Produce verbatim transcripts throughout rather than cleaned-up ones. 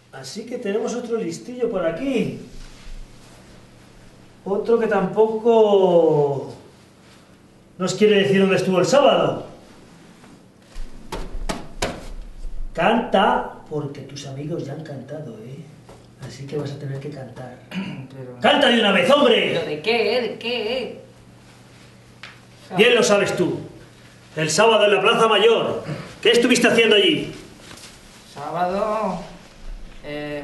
Así que tenemos otro listillo por aquí. Otro que tampoco nos quiere decir dónde estuvo el sábado. Canta, porque tus amigos ya han cantado, ¿eh? Así que vas a tener que cantar. Pero... ¡Canta de una vez, hombre! ¿Pero de qué? ¿De qué? Bien lo sabes tú. El sábado en la Plaza Mayor. ¿Qué estuviste haciendo allí? Sábado... Eh...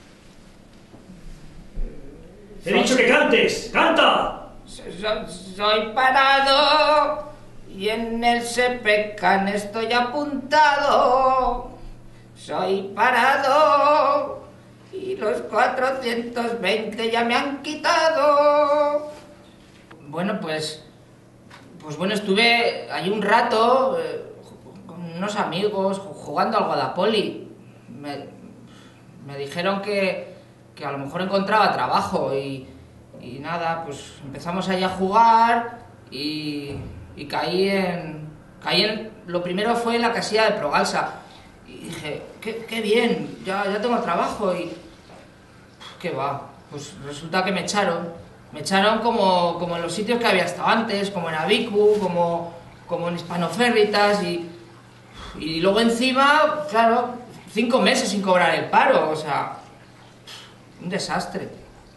Te he dicho que cantes. ¡Canta! Soy, soy parado y en el SEPECAN estoy apuntado. Soy parado y los cuatrocientos veinte ya me han quitado. Bueno, pues... Pues bueno, estuve allí un rato eh, con unos amigos jugando al Guadapoli. Me, me dijeron que, que a lo mejor encontraba trabajo y, y nada, pues empezamos allí a jugar y, y caí en... Caí en... Lo primero fue en la casilla de Progalsa y dije, qué, qué bien, ya, ya tengo trabajo y... ¿Qué va? Pues resulta que me echaron. Me echaron como, como en los sitios que había estado antes, como en Abicu, como, como en Hispanoferritas y, y luego encima, claro, cinco meses sin cobrar el paro, o sea, un desastre.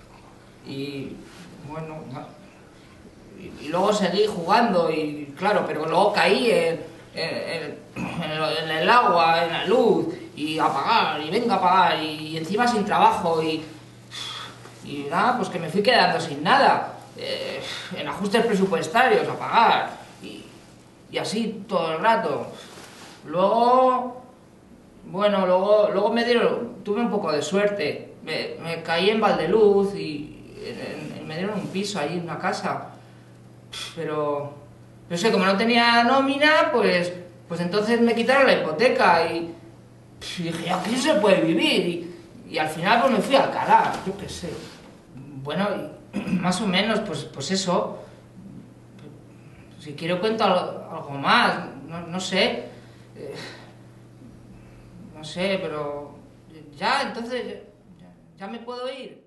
Y bueno, y, y luego seguí jugando y claro, pero luego caí en, en, en, en el agua, en la luz y a pagar y venga a pagar y, y encima sin trabajo y... Y nada, pues que me fui quedando sin nada, eh, en ajustes presupuestarios a pagar, y, y así todo el rato. Luego, bueno, luego, luego me dieron, tuve un poco de suerte, me, me caí en Valdeluz y en, en, me dieron un piso ahí, una casa, pero, no sé, como no tenía nómina, pues, pues entonces me quitaron la hipoteca y, y dije, aquí no se puede vivir, y, y al final pues me fui a Alcalá, yo qué sé. Bueno, más o menos, pues, pues eso. Si quiero cuento algo, algo más, no, no sé. Eh, no sé, pero ya, entonces, ya, ya me puedo ir.